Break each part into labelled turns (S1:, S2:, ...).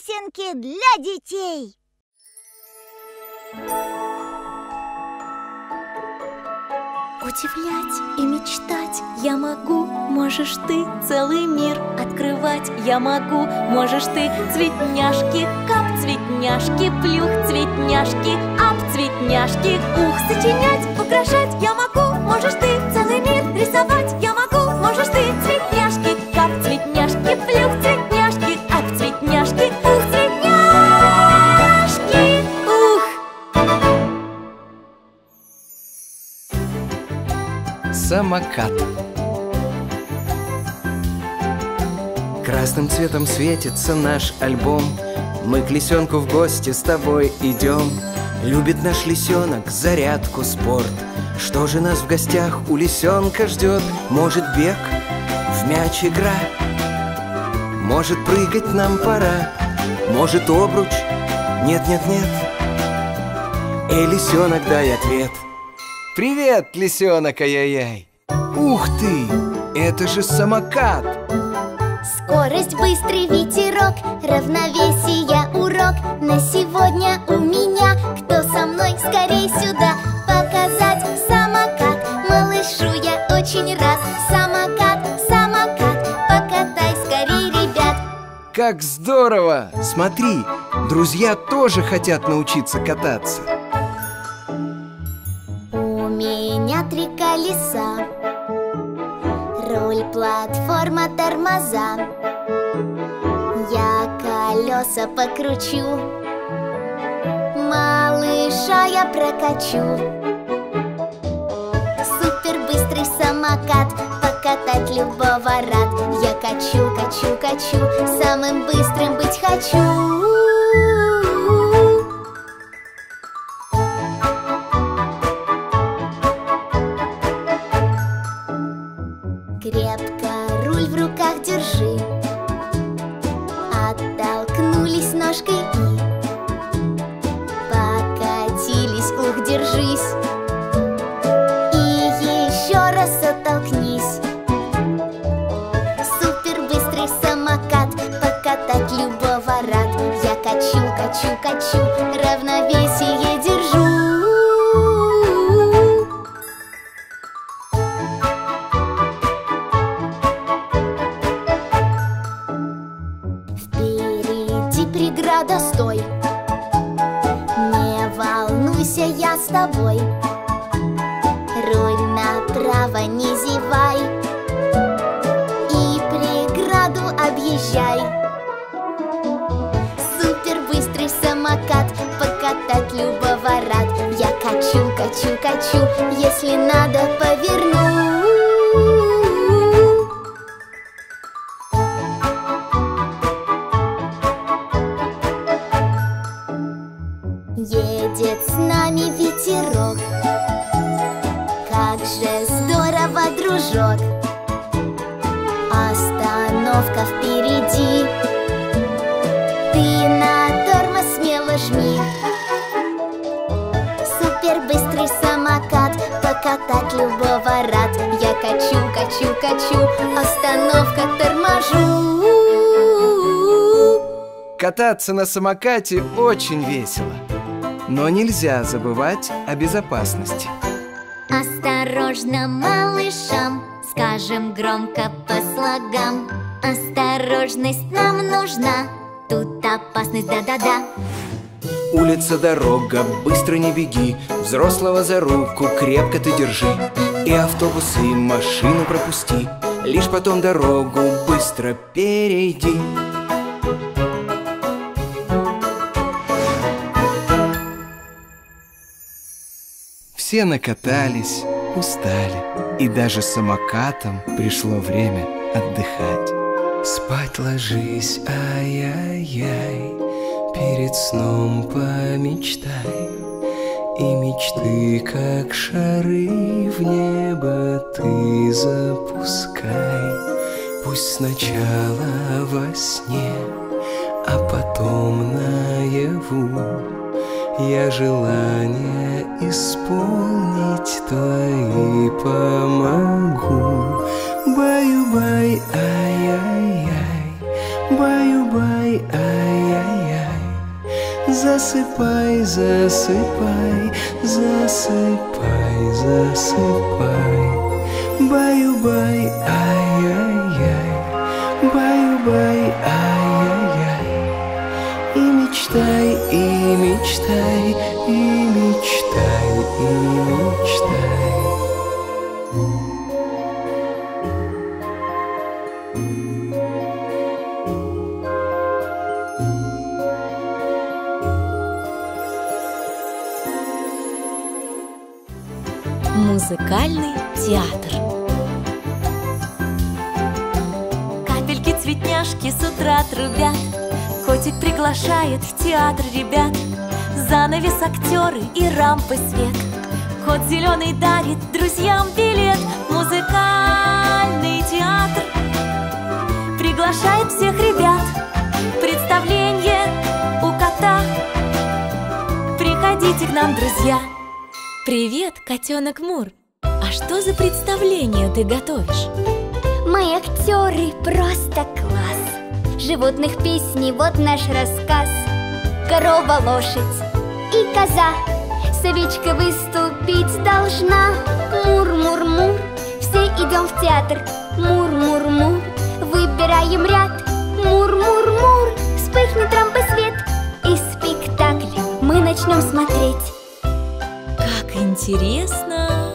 S1: Песенки для детей.
S2: Удивлять и мечтать я могу, можешь ты целый мир открывать. Я могу, можешь ты цветняшки, кап, цветняшки, плюх, цветняшки, ап, цветняшки, ух, сочинять, украшать. Я могу, можешь ты целый мир рисовать. Я могу, можешь ты цветняшки, кап, цветняшки, плюх, цветняшки, ап, цветняшки, ух, цветняшки, ух.
S3: Самокат. Красным цветом светится наш альбом. Мы к лисенку в гости с тобой идем. Любит наш лисенок зарядку, спорт. Что же нас в гостях у лисенка ждет? Может, бег, в мяч игра? Может, прыгать нам пора? Может, обруч? Нет, нет, нет. Эй, лисенок, дай ответ. Привет, лисенок, ай-яй-яй. Ух ты, это же самокат.
S4: Скорость, быстрый ветерок, равновесие урок. На сегодня у меня, кто со мной, скорей сюда. Показать самокат, малышу я очень рад. Самокат, самокат, покатай скорей, ребят.
S3: Как здорово! Смотри, друзья тоже хотят научиться кататься.
S4: У меня 3 колеса, руль, платформа, тормоза. Я колеса покручу, малыша я прокачу. Супер быстрый самокат, покатать любого рад. Я качу, качу, качу, самым быстрым быть хочу. Крепко руль в руках держи, оттолкнулись ножкой и покатились, ух, держись. И еще раз оттолкнись. Супер быстрый самокат, покатать любого рад. Я качу, качу, качу, равновесие держу. Преграда, стой, не волнуйся, я с тобой. Руль направо, не зевай, и преграду объезжай. Супер быстрый самокат, покатать любого рад. Я качу, качу, качу, если надо, поверну. Едет с нами ветерок, как же здорово, дружок. Остановка впереди, ты на тормоз смело жми. Супер быстрый самокат, покатать любого рад. Я качу, качу, качу, остановка, торможу.
S3: Кататься на самокате очень весело. Но нельзя забывать о безопасности.
S2: Осторожно, малышам, скажем громко по слогам. Осторожность нам нужна, тут опасность, да-да-да.
S3: Улица, дорога, быстро не беги. Взрослого за руку крепко ты держи. И автобусы, и машину пропусти. Лишь потом дорогу быстро перейди. Все накатались, устали, и даже самокатам пришло время отдыхать. Спать ложись, ай-яй-яй, перед сном помечтай. И мечты, как шары в небо, ты запускай. Пусть сначала во сне, а потом наяву я желание исполнить твои помогу. Баю-бай, ай-яй-яй, баю-бай, ай-яй-яй. Засыпай, засыпай, засыпай, засыпай. Баю-бай, ай-яй-яй, баю-бай, ай-яй-яй. И мечтай, и мечтай, и мечтай, и мечтай.
S2: Музыкальный театр. Капельки-цветняшки с утра трубят, котик приглашает в театр ребят. Занавес, актеры и рампы свет, кот зеленый дарит друзьям билет. Музыкальный театр приглашает всех ребят. Представление у кота. Приходите к нам, друзья. Привет, котенок Мур! А что за представление ты готовишь?
S4: Мои актеры просто класс. Животных песни, вот наш рассказ. Корова, лошадь и коза. Совечка выступить должна. Мур-мур-мур, все идем в театр. Мур-мур-мур, выбираем ряд. Мур-мур-мур, вспыхнет рампы свет, и спектакль мы начнем смотреть.
S2: Как интересно!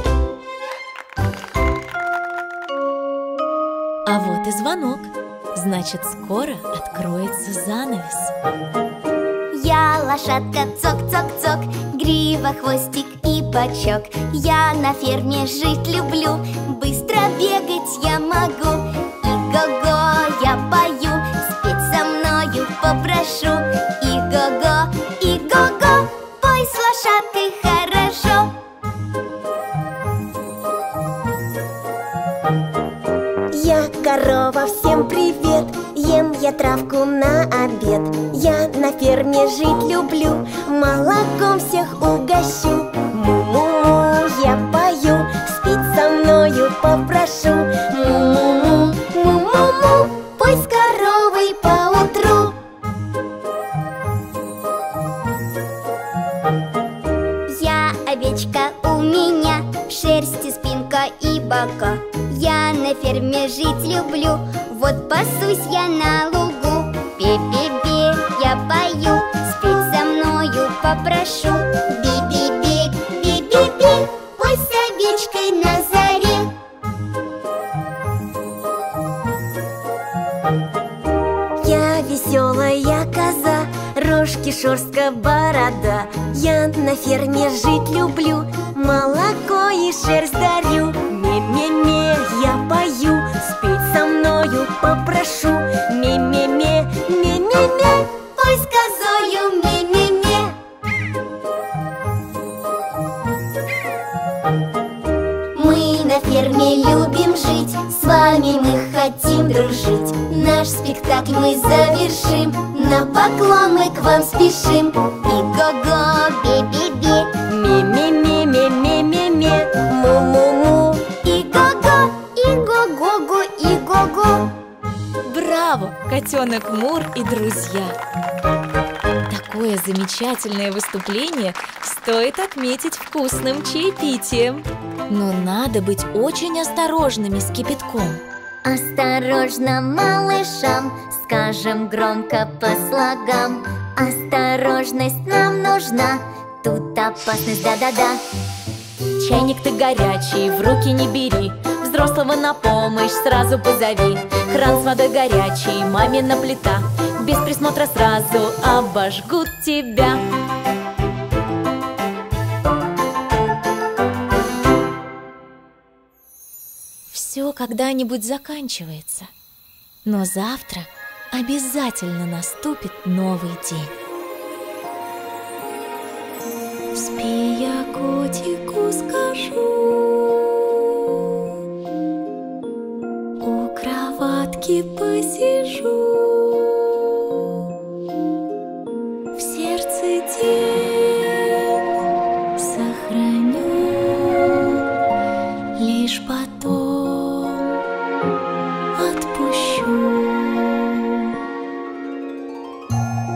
S2: А вот и звонок. Значит, скоро откроется занавес.
S4: Я лошадка, цок-цок-цок, грива, хвостик и бочок. Я на ферме жить люблю, быстро бегать я могу. И-го-го, я пою, спеть со мною попрошу. И-го-го, и-го-го, пой с лошадкой хорошо.
S1: Я корова, всем привет. Ем я травку на обед. Я на ферме жить люблю, молоком всех угощу. Му-му-му, я пою, спеть со мною попрошу. Му-му-му, му-му-му, пой с коровой поутру.
S4: Я овечка, у меня в шерсти спинка и бока. Я на ферме жить люблю, вот пасусь я на лугу. Бе-бе-бе, я пою, спеть со мною попрошу. Би-би-би, би-би-би, пой с овечкой на заре.
S1: Я веселая коза, рожки, шерстка, борода. Я на ферме жить люблю, молоко и шерсть дарю. Ме-ме-ме, я пою, спеть со мною попрошу. Ме-ме-ме, ме-ме-ме,
S4: Пой с козою, ме-ме-ме. Мы на ферме любим жить, с вами мы хотим дружить. Наш спектакль мы завершим, на поклон мы к вам спешим. И-го-го, бе-бе-бе,
S1: ме-ме-ме, ме-ме-ме-ме, му-му-му.
S4: и-го-го, и-го-го-го, и-го-го.
S2: Браво, котенок Мур и друзья! Такое замечательное выступление стоит отметить вкусным чаепитием. Но надо быть очень осторожными с кипятком.
S4: Осторожно, малышам, скажем громко по слогам. Осторожность нам нужна, тут опасность, да-да-да.
S2: Чайник ты горячий, в руки не бери, взрослого на помощь сразу позови. Кран с водой горячий, мамина плита, без присмотра сразу обожгут тебя. Все когда-нибудь заканчивается, но завтра обязательно наступит новый день. Спи, я котику скажу, у кроватки посижу, в сердце день сохраню, лишь потом отпущу.